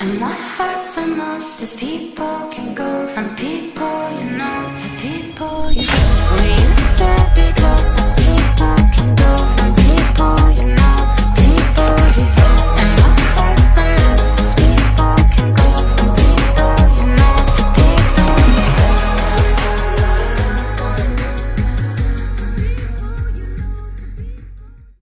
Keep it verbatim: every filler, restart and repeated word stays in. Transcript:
My heart's the most as people can go from people